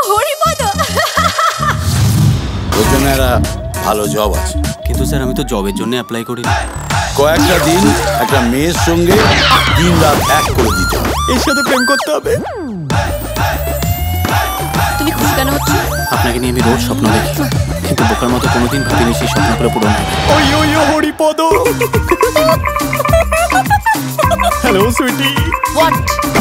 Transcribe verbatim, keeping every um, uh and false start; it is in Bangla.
হরিপদ, ওর জন্য একটা ভালো জব আছে। কিন্তু স্যার আমি তো জবের জন্য অ্যাপ্লাই করি। কয়েকটা দিন একটা মেয়ের সঙ্গে দিন রাত এক করে দিতে হবে। এর সাথে প্রেম করতে হবে। তুমি খুশি কেন হচ্ছ? আপনাকে নিয়ে আমি রোজ স্বপ্ন দেখি, কিন্তু বোকার মতো কোনোদিন ভাবিনি সেই স্বপ্নগুলো পূরণ হবে। ওই ওই হরিপদ। হ্যালো সুইটি। হোয়াট?